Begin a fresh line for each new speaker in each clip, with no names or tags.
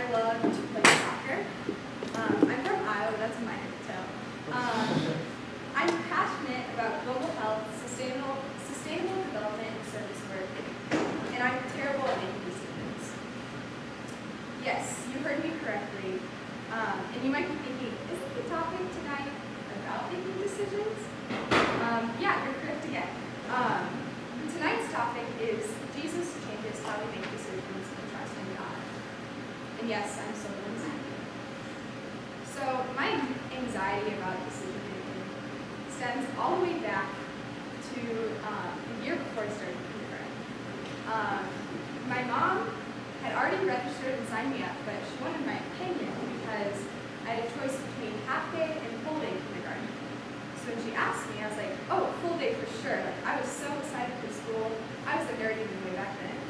I love to play soccer. I'm from Iowa, that's a minor detail. I'm passionate about global health, sustainable development, and service work, and I'm terrible at making decisions. Yes, you heard me correctly, and you might be thinking, isn't the topic tonight about making decisions? Yeah, you're correct again. Tonight's topic is Jesus changes how we make decisions and trust in God. And yes, I'm so anxiety. So my anxiety about decision making stems all the way back to the year before I started kindergarten. My mom had already registered and signed me up, but she wanted my opinion because I had a choice between half day and full day kindergarten. So when she asked me, I was like, oh, full day for sure. Like, I was so excited for school. I was a nerd even way back then.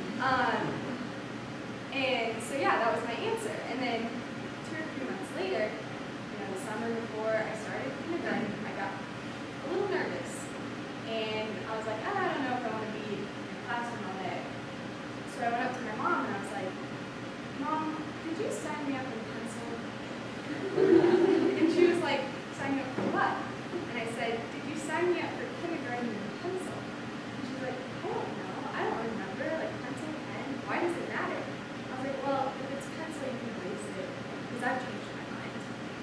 And so yeah, that was my answer. And then 2 or 3 months later, the summer before I started kindergarten, I got a little nervous. And I was like, I don't know if I want to be in the classroom all day. So I went up to my mom and I was like, Mom, could you sign me up in pencil? And she was like, sign me up for what? And I said, did you sign me up for kindergarten in pencil? And she was like, I don't know. I don't remember. Like, pencil, pen, why does it matter? I was like, well, if it's pencil, you can erase it. Because I've changed my mind.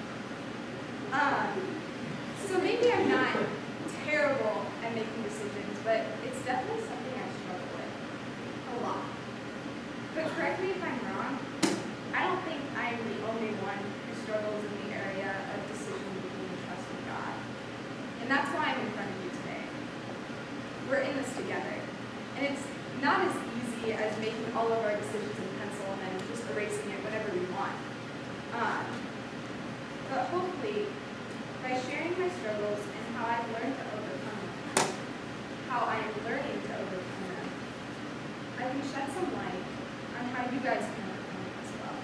So maybe I'm not terrible at making decisions, but it's definitely something I struggle with a lot. But correct me if I'm wrong, I don't think I'm the only one who struggles in the area of decision making and trust in God. And that's why I'm in front of you today. We're in this together. And it's not as easy as making all of our decisions in pencil and then just erasing it whenever we want. But hopefully, by sharing my struggles and how I've learned to overcome them, how I am learning to overcome them, I can shed some light on how you guys can overcome them as well.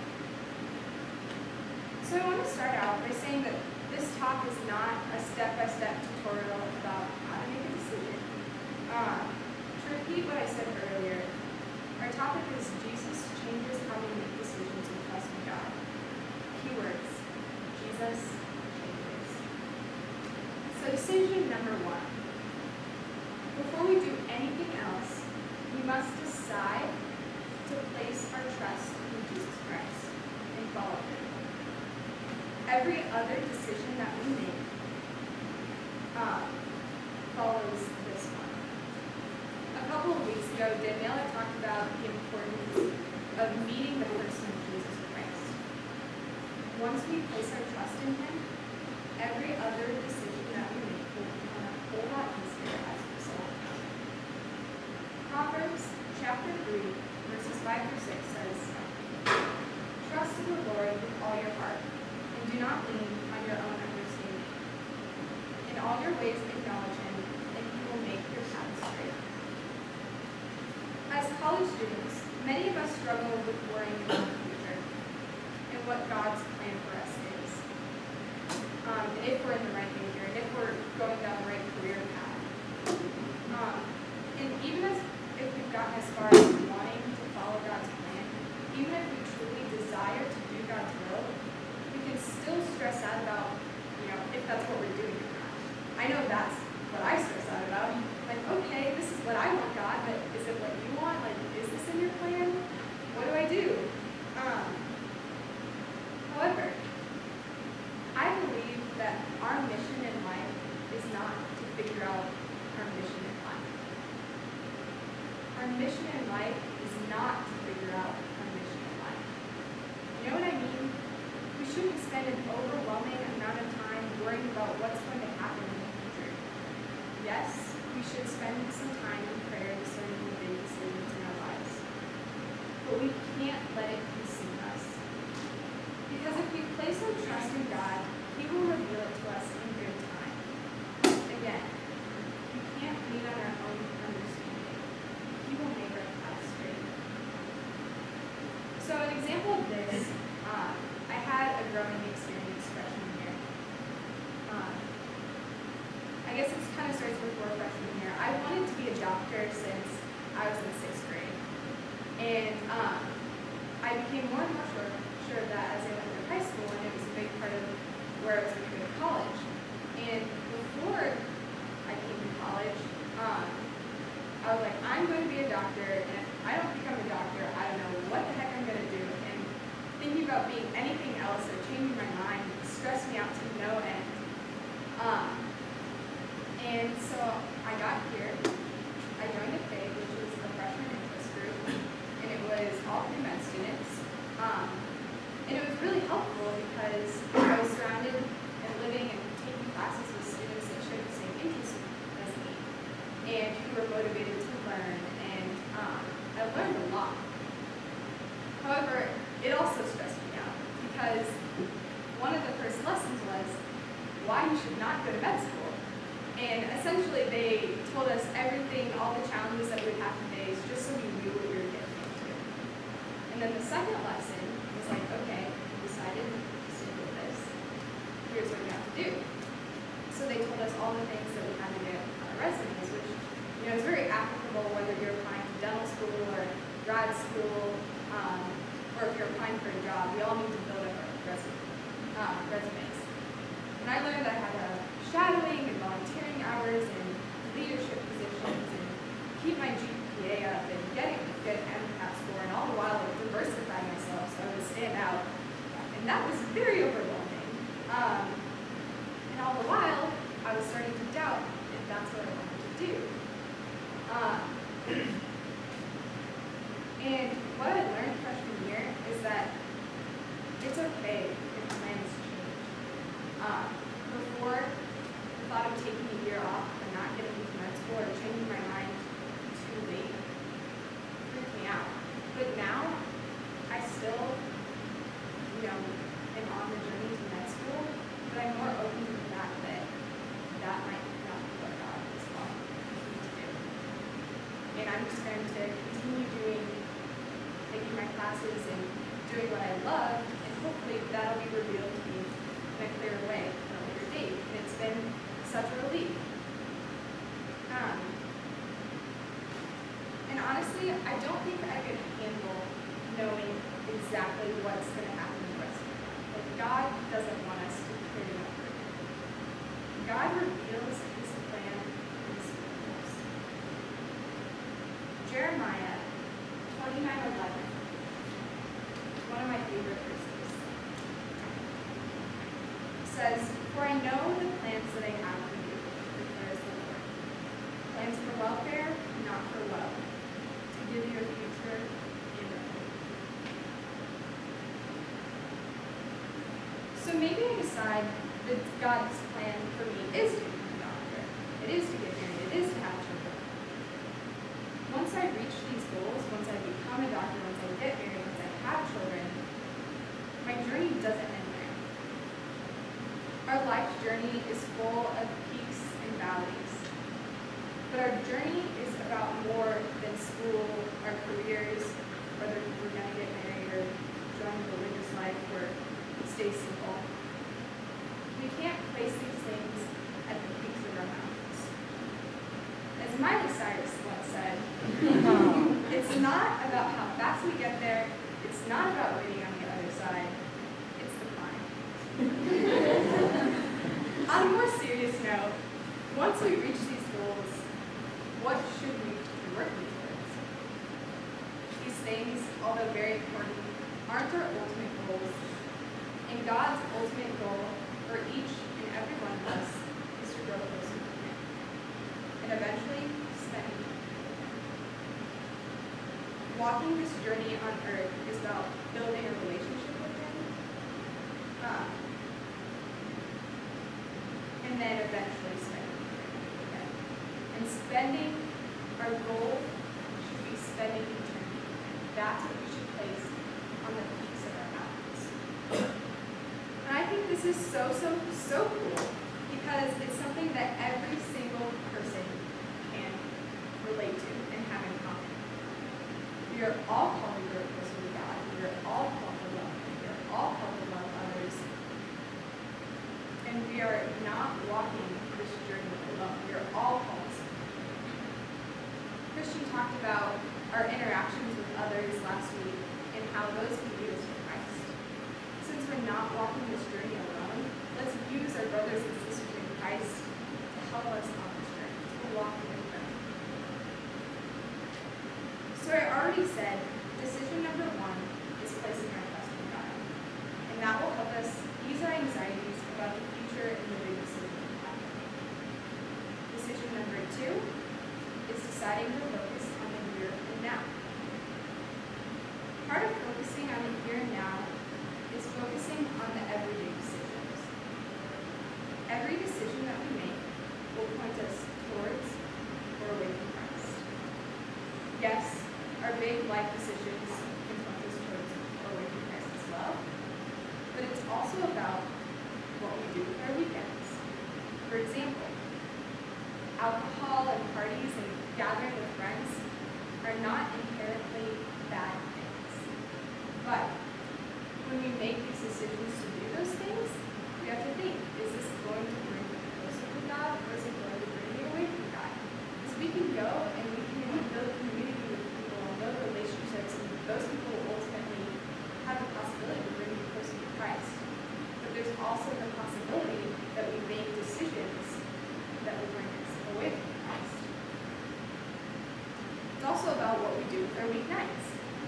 So I want to start out by saying that this talk is not a step-by-step tutorial about how to make a decision. To repeat what I said earlier, our topic is Jesus changes how we make decisions and trust in God. Keywords: Jesus changes. So decision number 1. Before we do anything else, we must decide to place our trust in Jesus Christ and follow Him. Every other decision that we make follows this one. A couple of weeks ago, Daniela talked about the importance of meeting the person of Jesus Christ. Once we place our trust in Him, every other decision that we make will become a whole lot easier as a result. Proverbs chapter 3, verses 5 through 6 says, trust in the Lord with all your heart, and do not lean on your own understanding. In all your ways acknowledge Him, and He will make your path straight. As college students, many of us struggle with worrying about the future and what God's plan for us is. And if we're in the right major, and if we're going down the right career path. And even if we've gotten as far as wanting to follow God's plan, even if we truly desire to do God's will, we can still stress out about, if that's what we're doing or not. I know that's what I stress out about. Like, okay, this is what I want, God, but is it what you want? Like, is this in your plan? What do I do? However, I believe that our mission in life is not to figure out our mission in life. Our mission in life is not to figure out our mission in life. You know what I mean? We shouldn't spend an overwhelming amount of time worrying about what's going to happen in the future. Yes, we should spend some time in prayer discerning the big decisions in our lives. But we can't let it consume us. Because if we place our trust in God, He will reveal it to us in good time. Again, we can't lean on our own understanding. He will make our path straight. So an example of this, I had a growing experience freshman year. I guess it kind of starts before freshman year. I wanted to be a doctor since I was in 6th grade. And I became more and more sure picture of that as I went through high school, and it was a big part of where I was going to go to college. And before I came to college, I was like, I'm going to be a doctor, and if I don't become a doctor, I don't know what the heck I'm going to do. And thinking about being anything else or changing my mind stressed me out to no end. And so I got here, I joined a FAID, which is a freshman interest group, and it was all pre-med students. And it was really helpful because I was surrounded and living and taking classes with students that shared the same interests as me, and who were motivated to learn, and I learned a lot. However, it also stressed me out because one of the first lessons was why you should not go to med school. And essentially they told us everything, all the challenges that we would have to face, just so we knew what we were getting into. And then the second lesson was like, okay, we decided to stick with this. Here's what you have to do. So they told us all the things that we had to get on our resumes, which is very applicable whether you're applying to dental school or grad school, or if you're applying for a job. We all need to build up our resumes. And I learned I had shadowing and volunteering hours and leadership positions and keep my GPA up and get a good MCAT score, and all the while diversify myself so I would stand out. And that was very overwhelming. And all the while, I was starting to doubt if that's what I wanted to do. And what I learned freshman year is that it's okay if plans change. Before, the thought of taking a year off and not getting into med school or changing my mind too late freaked me out. But now, I still, am on the journey to med school, but I'm more open to the fact that that might not be what God is calling me to do. And I'm just going to continue taking my classes and doing what I love, and hopefully that'll be revealed to me in a clearer way at a later date. And it's been such a relief. And honestly, I don't think I could handle knowing exactly what's going to happen the rest of my life. Like, God doesn't want us to carry that burden. God reveals His plan in His scriptures. Jeremiah 29:11, one of my favorite verses, says, "For I know the plans that I have for you, declares the Lord. Plans for welfare, not for woe, to give you a future and a hope." So maybe I decide that God's plan for me is to become a doctor. It is to get married. It is to have children. Once I reach these goals, once I become a doctor, once I get married, once I have children, my journey doesn't end there. Our life journey is full of peaks and valleys. But our journey is about more than school, our careers, whether we're going to get married or join the religious life or stay simple. We can't place these things at the peaks of our mountains. As Miley Cyrus once said, it's not about how fast we get there, it's not about waiting on the other side, it's the climb. On a more serious note, once we reach these goals, what should we be working towards? These things, although very important, aren't our ultimate goals. And God's ultimate goal for each and every one of us is to grow closer to Him. And eventually, spend eternity. Walking this journey on earth is about building a relationship with Him. And then eventually spending eternity with Him. And spending, our goal should be spending eternity with Him. That's what we should place on the peaks of our mountains. And I think this is so cool because it's something that every single person can relate to and have in common. We are all called to grow closer to God. We are all called to love Him. We are all called to love others. And we are not walking this journey alone. We are all called to serve. Christian talked about our interactions with others last week and how those can lead us to Christ. we're not walking this journey alone, let's use our brothers and sisters in Christ to help us on this journey, to walk with them. So I already said, decision number 1 is placing our trust in God. And that will help us ease our anxieties about the future and the big decisions we have to make. Decision number 2 is deciding to focus on the here and now. Part of focusing on the here and now is focusing on the everyday decisions. Every decision that we make will point us towards or away from Christ. Yes, our big life decisions can point us towards or away from Christ as well, but it's also about what we do with our weekends. For example, alcohol and parties and gathering with friends are not inherently bad things. But when we make these decisions to do those things, we have to think, is this going to bring me closer to God or is it going to bring me away from God? Because we can go and we can build community with people and build relationships, and those people will ultimately have the possibility to bring you closer to Christ. But there's also the possibility that we make decisions that will bring us away from Christ. It's also about what we do with our weeknights.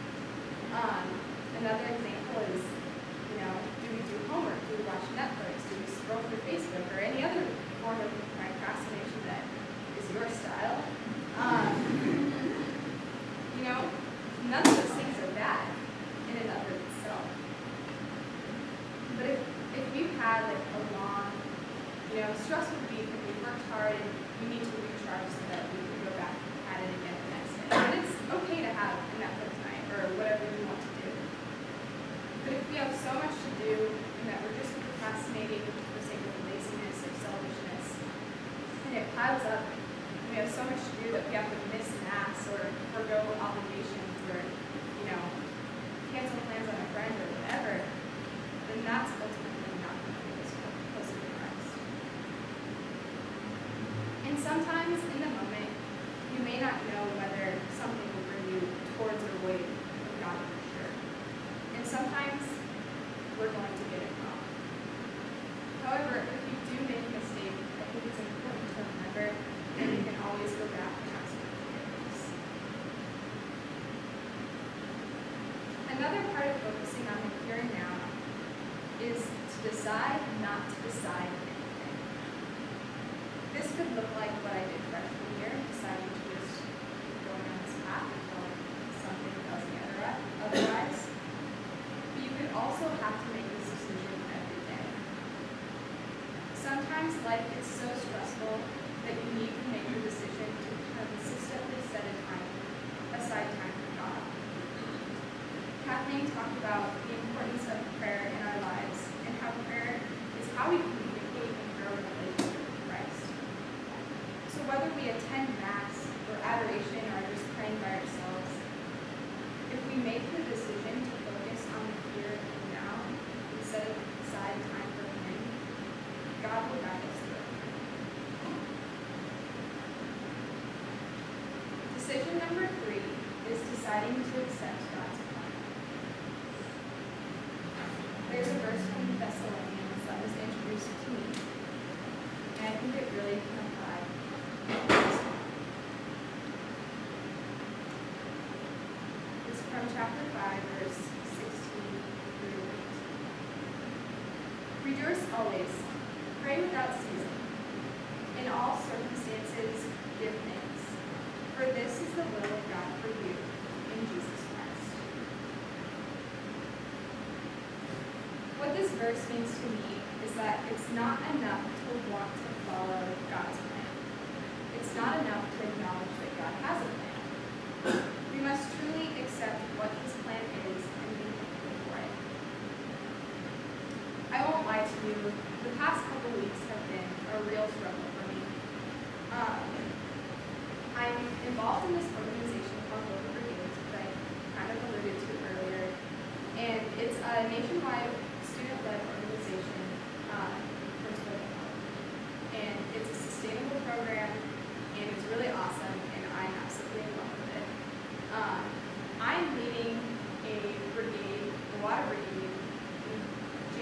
Another example is, do we do homework? Do we watch Netflix? Do we scroll through Facebook or any other form of procrastination that is your style? None of those things are bad in and of itself. But if you've had a long, stressful week and we worked hard and we need to recharge so that we can go back at it again the next day. And it's okay to have a Netflix night or whatever you want to do. But if we have so much to do and that we're just procrastinating for the sake of laziness or selfishness, and it piles up, and we have so much to do that we have to miss mass or forgo obligations or, cancel plans on a friend or whatever, then that's ultimately not going to bring us closer to Christ. And sometimes in the moment, you may not know whether something will bring you towards or away from God for sure. And sometimes we're going to get it wrong. However, if you do make a mistake, I think it's important to remember that you can always go back and ask for forgiveness. Another part of focusing on the here and now is to decide not to decide anything. This could look like what I did freshman year, deciding to just keep going on this path until something tells me otherwise. But you could also have to make this decision every day. Sometimes life gets so stressful that you need to make the decision to consistently set aside time for God. Kathleen talked about the importance of prayer in our lives and how prayer is how we communicate and grow in relationship with Christ. So whether we attend Mass or adoration or just praying by ourselves, if we make the decision to focus on the here and now and set aside time for Him, God will guide us through it. Decision number 3 is deciding to accept God's plan. There's a verse from Thessalonians that was introduced to me, and I think it really can apply. It's from chapter 5, verse 16 through 18. Rejoice always, pray without ceasing. In all circumstances, give thanks, for this is the will of God for you in Jesus Christ. What this verse means to me is that it's not enough to want to follow God's plan. It's not enough to acknowledge that God has a plan. We must truly accept what His plan is and be thankful for it. I won't lie to you, the past couple weeks have been a real struggle for me. I'm involved in this organization called Local Brigades, which I kind of alluded to earlier, and it's a nationwide student-led organization for total health. And it's a sustainable program, and it's really awesome, and I'm absolutely in love with it. I'm leading a brigade, a water brigade, in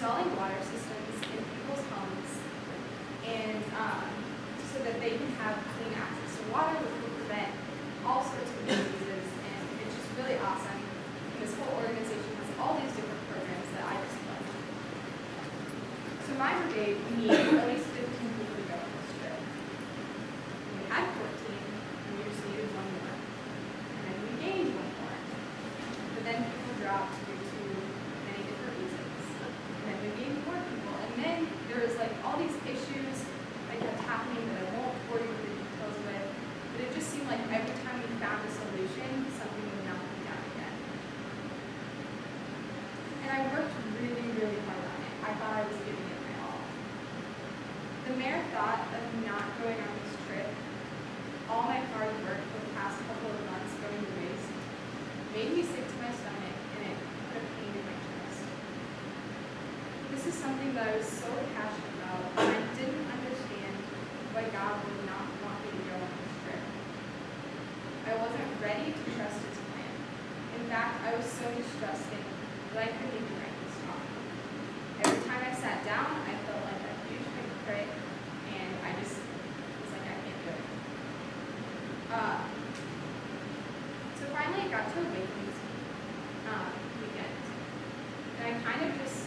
installing water systems in people's homes, and so that they can have clean access to water, which will prevent all sorts of diseases. And it's just really awesome. And this whole organization has all these different programs that I just love. So my brigade, we need at least 15 people to go on this trip. We had 14, and we just needed one more. And then we gained one more. But then people dropped due to many different reasons. And then we gained more people. And then there was like all these issues that kept happening that I won't bore you with the details with. But it just seemed like every time we found a solution, something would knock me down again. And I worked really, really hard on it. I thought I was giving it my all. The mayor thought of not going on this trip, all my hard work for the past couple of months going to waste, made me sick to my stomach, and it put a pain in my chest. This is something that I was so passionate about, and I didn't understand why God would not want me to go on this trip. I wasn't ready to trust His plan. In fact, I was so distrusting that I couldn't even write this talk. Every time I sat down, I felt like a huge hypocrite, and I just was like, I can't do it. So finally it got to Awakenings weekend, and I kind of just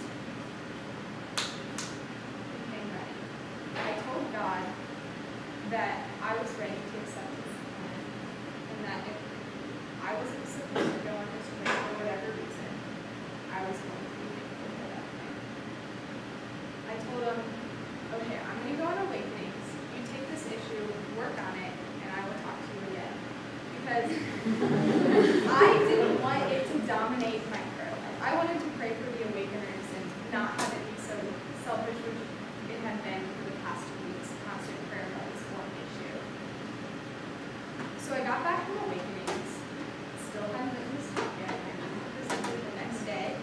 became ready. I told God that I was ready to accept His plan, and that if I wasn't supposed to go on this trip for whatever reason, I was going to be thankful for that plan. I told Him, okay, I'm going to go on Awakenings. You take this issue, work on it, and I will talk to you again. Because I didn't want it to dominate my prayer life. I wanted to pray for the Awakeners and not have it be so selfish, which it had been for the past 2 weeks, constant prayer about this one issue. So I got back from Awakenings, still hadn't written this talk yet, and I presented the next day.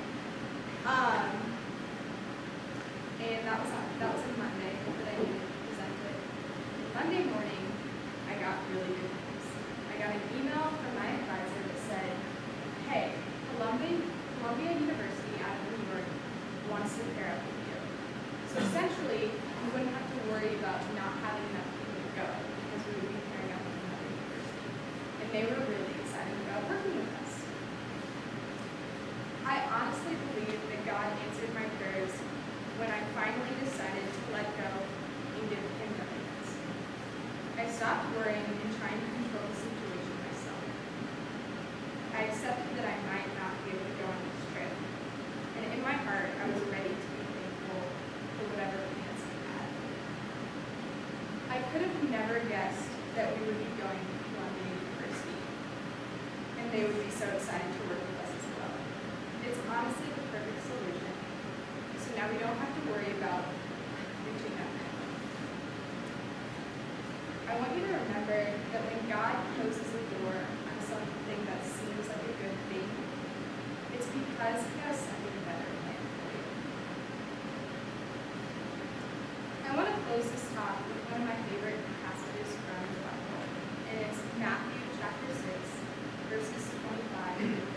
And that was a Monday that I needed to present it. Monday morning, I got really good news. I got an email from my advisor that said, hey, Columbia University out of New York wants to pair up with you. So essentially, we wouldn't have to worry about not having enough people to go because we would be pairing up with another university. And they were really excited about working with us. I honestly believe that God answered my prayers when I finally decided to let go and give Him everything. I stopped worrying and trying to control the situation myself. I accepted that I might not be able to go on this trip, and in my heart, I was ready to be thankful for whatever plans He had. I could have never guessed that we would be going to Columbia University, and they would be so excited to work with us as well. It's honestly the perfect solution, so now we don't have to worry about reaching that minimum. I want you to remember that when God closes a door on something that seems like a good thing, it's because He has something better planned for you. I want to close this talk with one of my favorite passages from the Bible, and it's Matthew chapter 6, verses 25 to 34.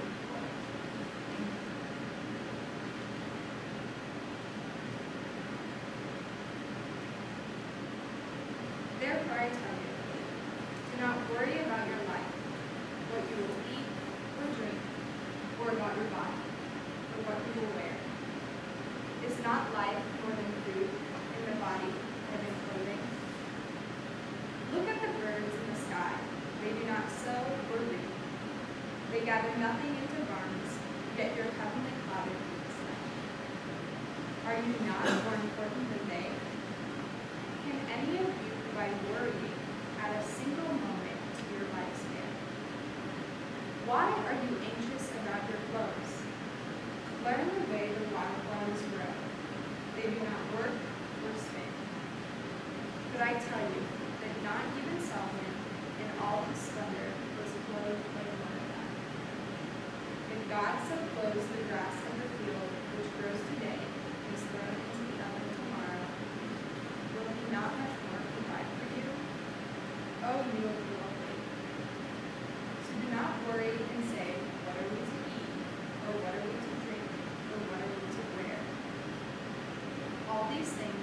Therefore I tell you, do not worry about your life, what you will eat or drink, or about your body, or what you will wear. Is not life more than food, and the body more than clothing? Look at the birds in the sky. They do not sow or reap. They gather nothing into barns, yet your heavenly Father feeds them. Are you not more important than they? Can any of you, by worrying, add a single moment to your lifespan? Why are you anxious about your clothes? Learn the way the wildflowers grow. They do not work or spin. But I tell you that not even Solomon in all his splendor was clothed like one of them. If God so clothes the grass of the field, which grows today and is thrown into the oven tomorrow, will He not much more provide for you? Oh, you of little faith. So do not worry and say, what are we to eat? Or what are we to drink? Or what are we to wear? these things